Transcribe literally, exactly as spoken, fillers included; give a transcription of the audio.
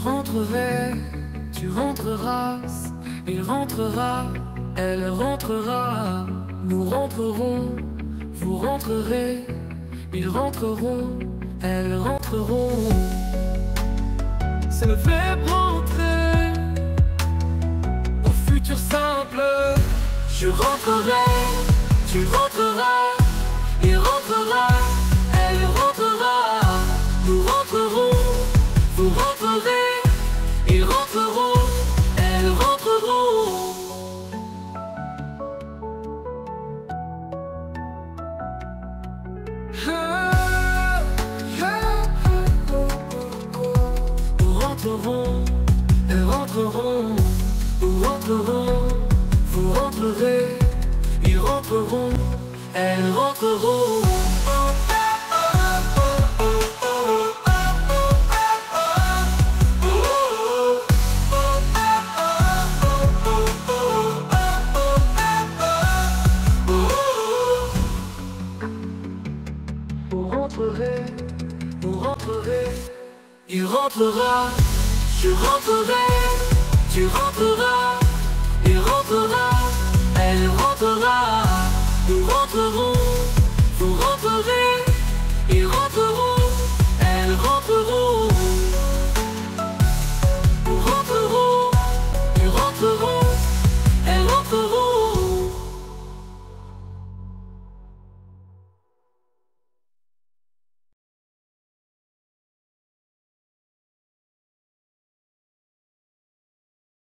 rentrerai, tu rentreras, il rentrera, elle rentrera, nous rentrerons, vous rentrerez, ils rentreront, elles rentreront. C'est le verbe rentrer, au futur simple. Je rentrerai, tu rentreras, il rentrera, elle rentrera, nous rentrerons, vous rentrerez, ils rentreront, elles rentreront. Nous rentrerons, elles rentreront, nous rentrerons, vous rentrerez, ils rentreront, elles rentreront. Vous rentrerez, vous rentrerez, il rentrera, je rentrerai, tu rentreras.